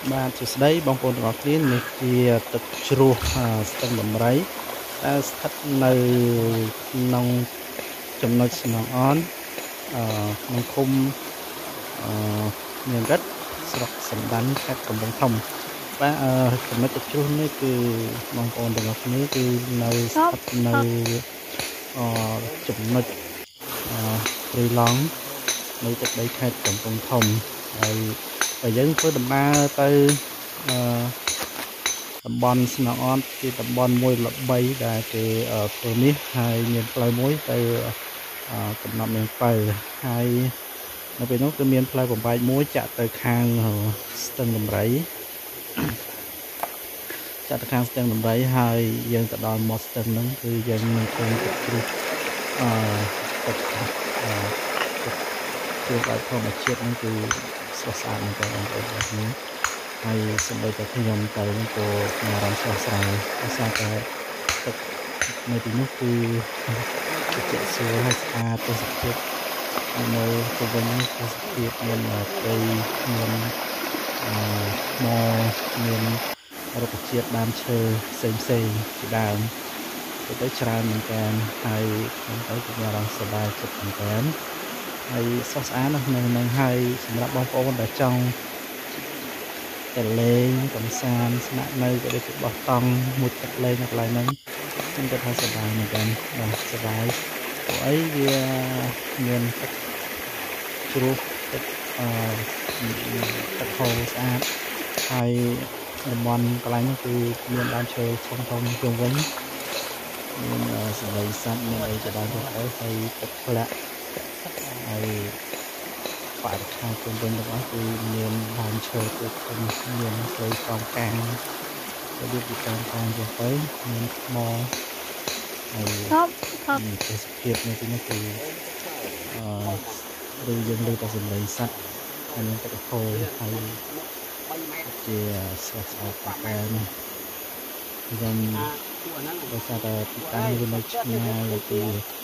បាទសួស្តីបងប្អូនទាំងអស់គ្នានេះជាទឹកជ្រោះស្ទឹងដំរីដែលស្ថិតនៅក្នុងចំណុចស្នងអនក្នុងឃុំមានរិទ្ធស្រុកសំដានខេត្តកំពង់ធំបាទចំណុចទឹកជ្រោះនេះគឺបងប្អូនទាំងអស់គ្នាគឺនៅស្ថិតនៅចំណុចព្រៃឡង់នៅទឹកដីខេត្តកំពង់ធំហើយបើយើងធ្វើដំណើរទៅតំបន់ស្នងអនជាតំបន់មួយល្បីដែលគេធ្វើនេះហើយមានផ្លូវមួយទៅកំណត់នាងពៅហើយនៅពេលនោះគឺមានផ្លូវបំបែកមួយចាក់ទៅខាងស្ទឹងដំរីចាក់ទៅខាងស្ទឹងដំរីហើយយើងទៅដល់មាត់ស្ទឹងហ្នឹងគឺយើងនឹងឃើញទឹកជ្រោះទឹកជាបែបធម្មជាតិហ្នឹងគឺស្រស់ស្អាតមែនទែនបងប្អូនទាំងគ្នាហើយសូម្បីតែខ្ញុំទៅហ្នឹងក៏មានអារម្មណ៍ស្រស់ស្រាយដោយសារតែទឹកនៅទីនោះគឺត្រជាក់ស្រួលហើយស្អាតទេសភាពនៅទៅវិញទេសភាពមានព្រៃមានថ្មមានរុក្ខជាតិដើមឈើផ្សេងជាដើមទៅច្រើនមែនទែនហើយខ្ញុំទៅគឺមានអារម្មណ៍សប្បាយចិត្តមែនទែនហើយស្រស់ស្អាតណាស់នឹងហើយសម្រាប់បងប្អូនដែលចង់ទៅលេងកំសាន្តស្នាក់នៅក៏ដូចជាបោះតង់មួយទឹកលេងនៅកន្លែងហ្នឹងខ្ញុំគិតថាសប្បាយមែនទែនបាទសប្បាយព្រោះអីវាមានទឹកជ្រោះទឹកហូរស្អាតហើយតំបន់កន្លែងហ្នឹងគឺមានដើមឈើធំជុំវិញមានសត្វសត្វមានអីជាដើមទៅហើយទឹកធ្លាក់ហើយបរិស្ថានជុំវិញទាំងអស់គឺមានដើមឈើទូទៅមានព្រៃកោងកាងទៅវាពីកោងកាងទៅមានថ្មហើយទេសភាពនៅទីនេះគឺឬយើងលើតែសម្លេងសត្វហើយមានទឹកហូរហើយជាស្រស់ស្អាតតែខ្ញុំដោយសារតែទីតាំងវានៅឆ្ងាយពី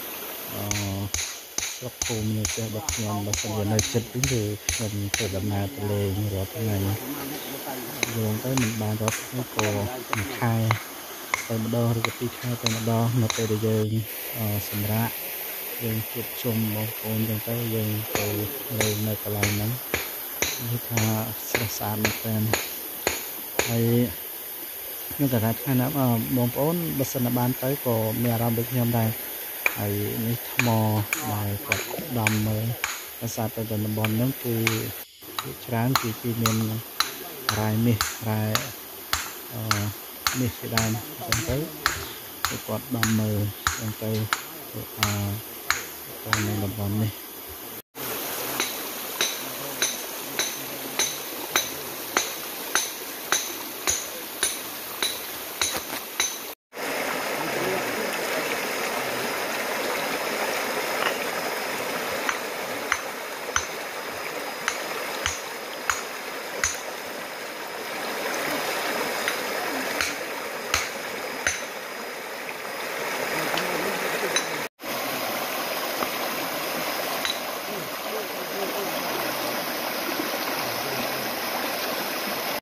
ស្រុកភូមិនៅផ្ទះរបស់ខ្ញុំបើសិនជានៅចិត្តវិញគឺខ្ញុំធ្វើដំណើរទៅលេងរាល់ថ្ងៃយងទៅមិនបានរាល់ថ្ងៃក៏មួយខែទៅម្ដងឬក៏ពីរខែទៅម្ដងនៅពេលដែលយើងសម្រាកយើងជួបជុំបងប្អូនចឹងទៅយើងទៅលេងនៅកន្លែងហ្នឹងនិយាយថាស្រស់ស្អាតមែនទែនហើយខ្ញុំក៏ថាថ្ងៃណាបងប្អូនបើសិនតែបានទៅក៏មានអារម្មណ៍ដូចខ្ញុំដែរហើយនេះថ្មដែលគាត់ដំមើលដោយសារតែតំបន់ហ្នឹងគឺច្រើនគឺមានរ៉ែមាសរ៉ែមាសជាដើមអញ្ចឹងទៅគាត់ដំមើលអញ្ចឹងទៅនៅតំបន់នេះ